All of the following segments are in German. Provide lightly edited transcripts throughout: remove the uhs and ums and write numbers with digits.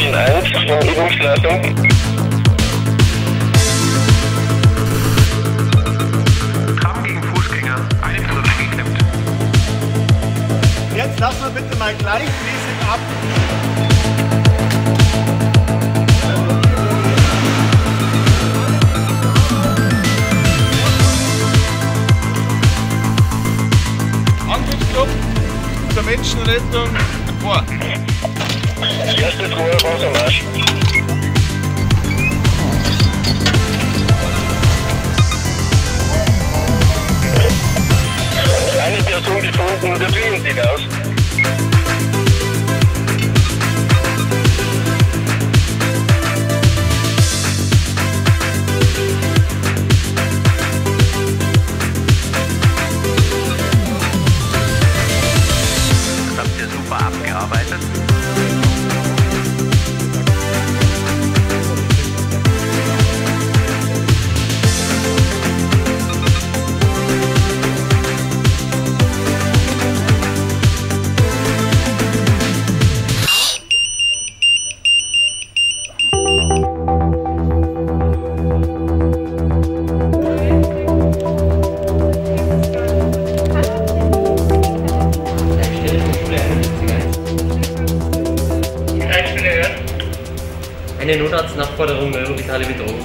1 von Übungsleitung. Graben gegen Fußgänger, eine Person eingeklemmt. Jetzt lassen wir bitte mal gleichmäßig ab. Angriffsgruppe zur Menschenrettung vor. Erstes Rohr raus am Arsch. Eine Person gefunden, der Film sieht aus. Das habt ihr super abgearbeitet. Eine Notarztnachforderung, neurovitale Bedrohung.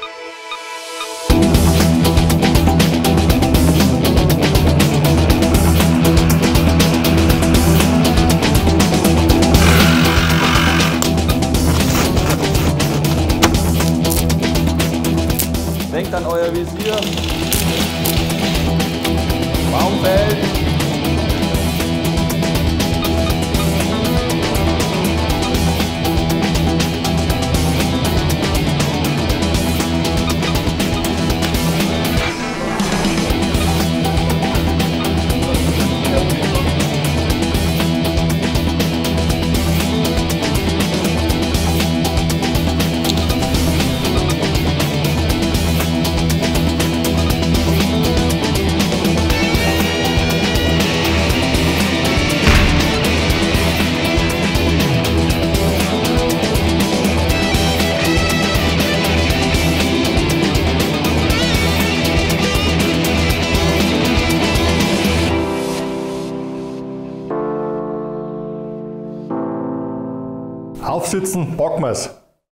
Denkt an euer Visier. Baumfeld. Aufsitzen, packen wir's.